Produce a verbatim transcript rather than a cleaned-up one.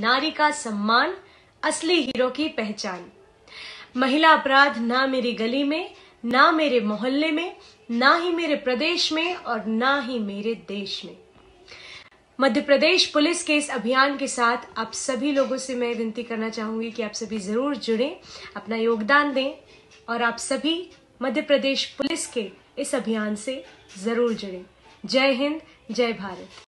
नारी का सम्मान, असली हीरो की पहचान। महिला अपराध ना मेरी गली में, ना मेरे मोहल्ले में, ना ही मेरे प्रदेश में और ना ही मेरे देश में। मध्य प्रदेश पुलिस के इस अभियान के साथ आप सभी लोगों से मैं विनती करना चाहूंगी कि आप सभी जरूर जुड़ें, अपना योगदान दें और आप सभी मध्य प्रदेश पुलिस के इस अभियान से जरूर जुड़ें। जय हिंद, जय भारत।